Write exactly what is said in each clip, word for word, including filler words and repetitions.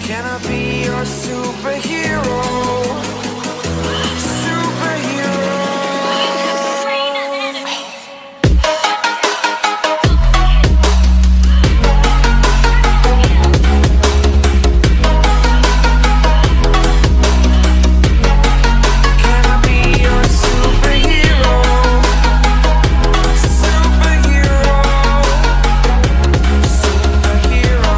Can I be your superhero? Superhero. Can I be your superhero? Superhero. Superhero.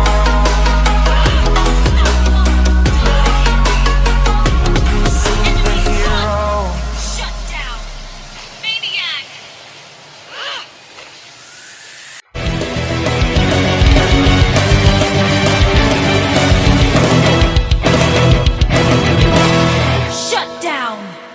Shut down! Maniac! Shut down!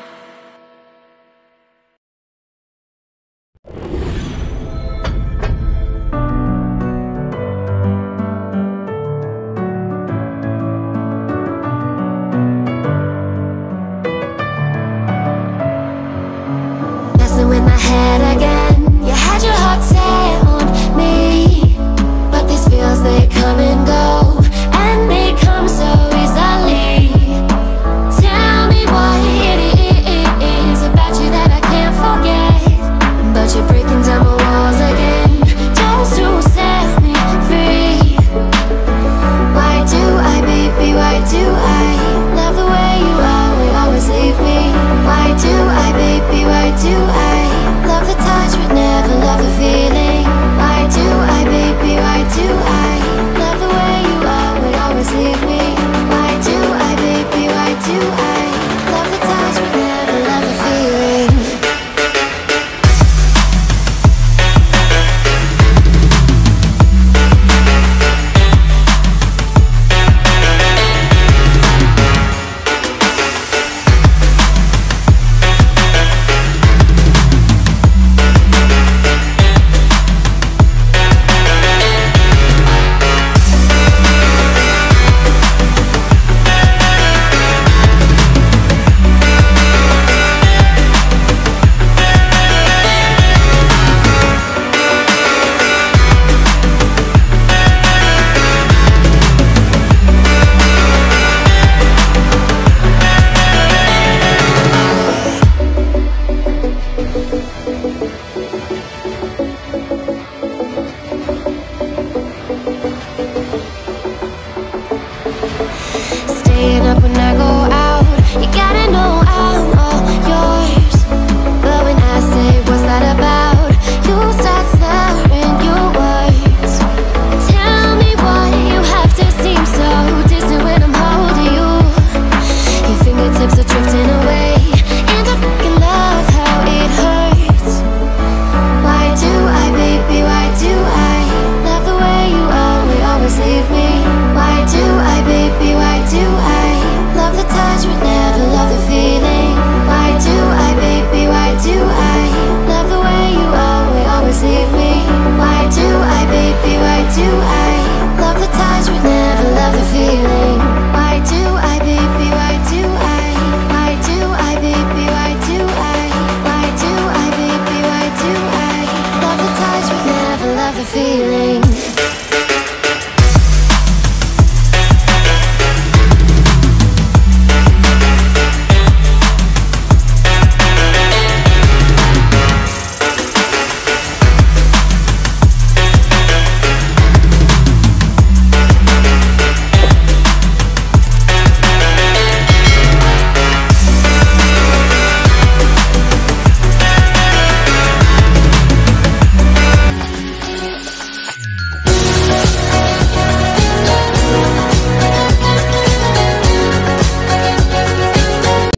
Messing with my head again. You had your heart set on me, but these feels, they come and go, and they come so easily. Tell me what it is about you that I can't forget, but you're breaking down my walls again, just to set me free. Why do I, baby, why do I love the way you always, always leave me? Why do I, baby, why do I love the touch but never love the feeling? Why do I, baby, why do I love the way you always, always leave me? Why do I, baby, why do I love the touch but never love the feeling? Staying up when